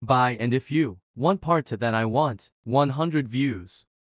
Buy, and if you want part to that I want 100 views.